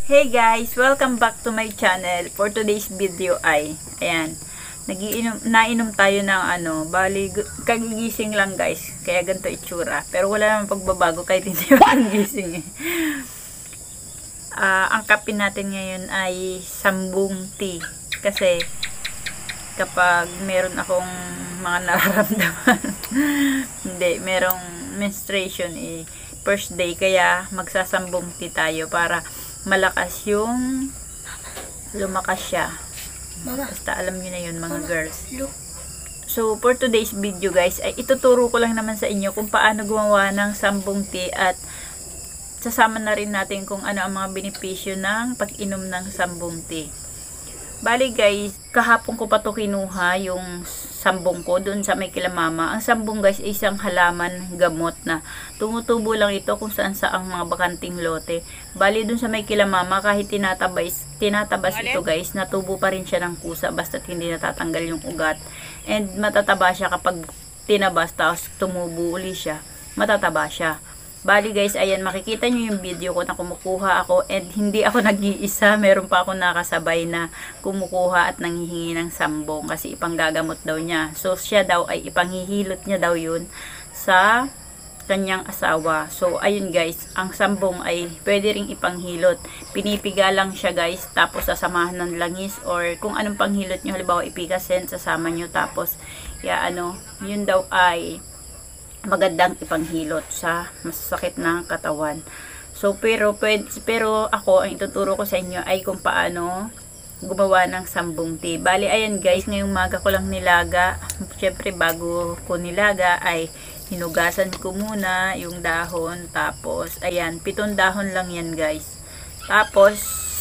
Hey guys! Welcome back to my channel. For today's video ay, ayan, nainom tayo ng bali, kagigising lang guys. Kaya ganito itsura. Pero wala namang pagbabago kahit hindi yung gising eh. Ang kape natin ngayon ay sambung tea. Kasi, kapag meron akong mga nararamdaman, hindi, merong menstruation first day. Kaya magsasambung tea tayo para malakas yung lumakas siya. Mama, basta alam nyo na yun mga girls. Look. So for today's video guys ay ituturo ko lang naman sa inyo kung paano gumawa ng sambung tea at sasama na rin natin kung ano ang mga benepisyo ng pag-inom ng sambung tea. Bali guys, kahapon ko pa to kinuha yung sambong ko doon sa may kila mama. Ang sambong guys ay isang halaman gamot na tumutubo lang ito kung saan saang mga bakanting lote. Bali doon sa may kila mama kahit tinatabas ito guys, natubo pa rin siya ng kusa basta't hindi natatanggal yung ugat. And matataba siya kapag tinabas tapos tumubo uli siya. Matataba siya. Bali guys, ayan, makikita nyo yung video ko na kumukuha ako and hindi ako nag-iisa. Meron pa ako nakasabay na kumukuha at nanghihingi ng sambong kasi ipanggagamot daw niya. So siya daw ay ipanghihilot niya daw yun sa kanyang asawa. So ayun guys, ang sambong ay pwede ring ipanghilot. Pinipiga lang siya guys, tapos sasamahan ng langis or kung anong panghilot nyo. Halimbawa ipikasen, sasama nyo tapos yun daw ay magandang ipanghilot sa masasakit na katawan. So pero ako ang ituturo ko sa inyo ay kung paano gumawa ng sambung tea. Bali ayan guys, ngayong maga ko lang nilaga. Syempre bago ko nilaga ay hinugasan ko muna yung dahon. Tapos ayan, 7 dahon lang yan guys. Tapos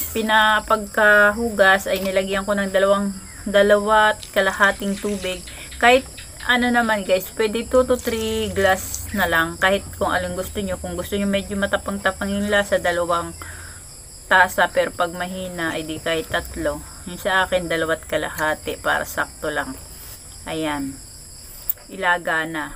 pinapagkahugas ay nilagyan ko ng dalawa't kalahating tubig. Kahit naman guys, pwede 2 to 3 glass na lang. Kahit kung alin gusto nyo. Kung gusto nyo medyo matapang-tapang yung lasa, 2 tasa. Pero pag mahina, ay di kahit 3. Yung sa akin, 2 kalahati para sakto lang. Ayan. Ilaga na.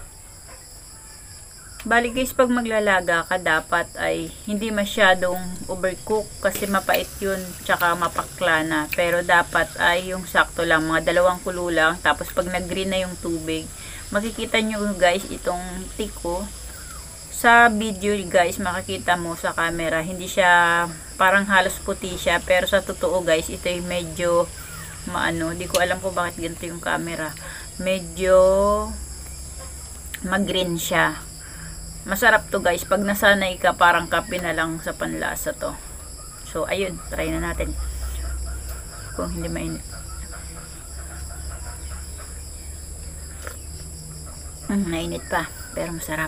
Bali guys, pag maglalaga ka, dapat ay hindi masyadong overcook kasi mapait yun, tsaka mapakla na. Pero dapat ay yung sakto lang, mga 2 kulo lang. Tapos pag nag-green na yung tubig, makikita nyo guys itong tiko. Sa video guys, makikita mo sa camera, hindi siya, parang halos puti siya. Pero sa totoo guys, ito ay medyo, di ko alam kung bakit ganito yung camera. Medyo mag-green siya. Masarap to guys, pag nasanay ka parang kape na lang sa panlasa to. So ayun, try na natin kung hindi mainit. Mainit pa pero masarap.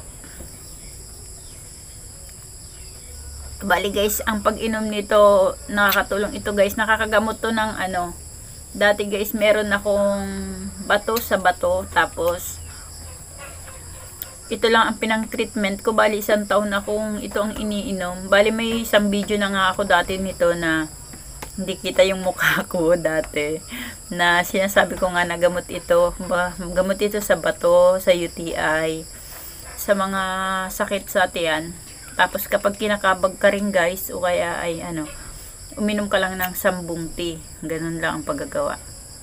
Bali guys, ang pag-inom nito nakakatulong ito guys, nakakagamot to ng dati guys meron akong bato sa bato, tapos ito lang ang pinang treatment ko. Bali 1 taon akong ito ang iniinom. Bali may isang video na nga ako dati nito na hindi kita yung mukha ko dati. Na sinasabi ko nga na gamot ito. Gamot ito sa bato, sa UTI, sa mga sakit sa tiyan. Tapos kapag kinakabag ka rin guys, o kaya ay uminom ka lang ng sambung tea. Ganun lang ang paggagawa.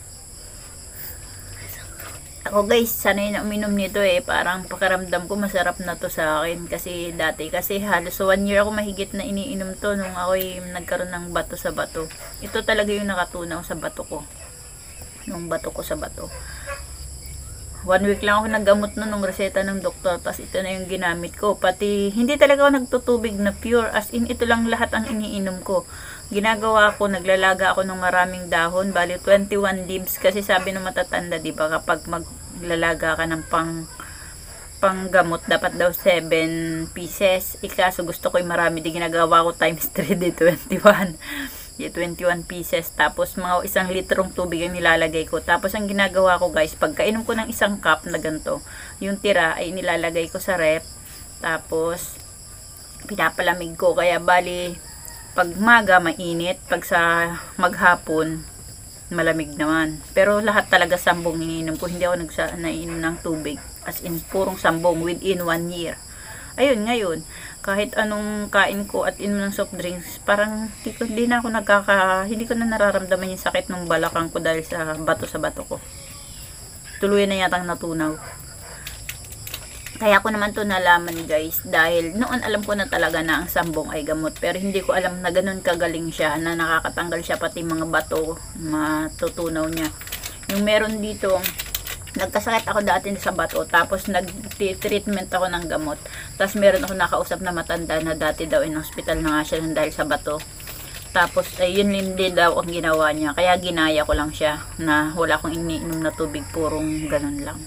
Ako guys, sanay na uminom nito parang pakiramdam ko masarap na to sa akin kasi halos 1 year ako mahigit na iniinom to nung ako'y nagkaroon ng bato sa bato. Ito talaga yung nakatunaw sa bato ko, nung bato ko sa bato. 1 week lang ako naggamot nung reseta ng doktor, tapos ito na yung ginamit ko. Pati hindi talaga ako nagtutubig na pure, as in ito lang lahat ang iniinom ko. Ginagawa ko, naglalaga ako ng maraming dahon, bali 21 leaves kasi sabi ng matatanda, di ba, kapag maglalaga ka ng panggamot dapat daw 7 pieces. Ikaso gusto ko yung marami, di ginagawa ko times 3 di 21. Di 21 pieces, tapos mga 1 litrong tubig ang nilalagay ko. Tapos ang ginagawa ko guys, pagkainom ko ng 1 cup na ganito, yung tira ay nilalagay ko sa rep, tapos pinapalamig ko. Kaya bali pag maga mainit, pag sa maghapon malamig naman. Pero lahat talaga sambong iniinom ko, hindi ako nainom ng tubig, as in purong sambong within 1 year. Ayun, ngayon, kahit anong kain ko at inom ng soft drinks, parang hindi ko na nararamdaman yung sakit ng balakang ko dahil sa bato ko. Tuluyan na yatang natunaw. Kaya ko naman to nalaman guys, dahil noon alam ko na talaga na ang sambong ay gamot, pero hindi ko alam na ganun kagaling siya, na nakakatanggal siya pati mga bato, matutunaw niya. Yung meron dito, nagkasakit ako dati sa bato, tapos nag-treatment ako ng gamot, tapos meron ako nakausap na matanda na dati daw in hospital na nga siya dahil sa bato. Tapos yun din daw ang ginawa niya, kaya ginaya ko lang siya na wala akong iniinom na tubig, purong ganun lang.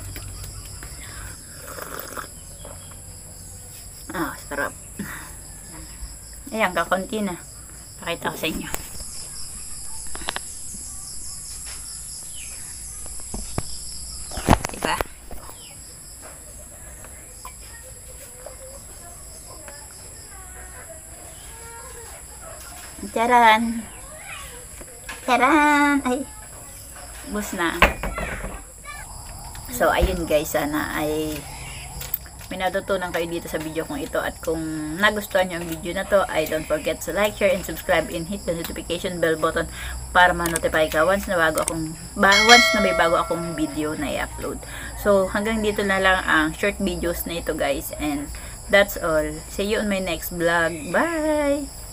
Sarap. Ayan, kakunti na. Pakita ko sa inyo. Diba? Charan! Charan! Ay! Bus na. So, ayun guys, sana ay may natutunan kayo dito sa video kong ito, at kung nagustuhan nyo ang video na to, ay don't forget to like, share, and subscribe, and hit the notification bell button para ma-notify ka once na may bago akong video na i-upload. So hanggang dito na lang ang short videos na ito guys, and that's all. See you on my next vlog. Bye!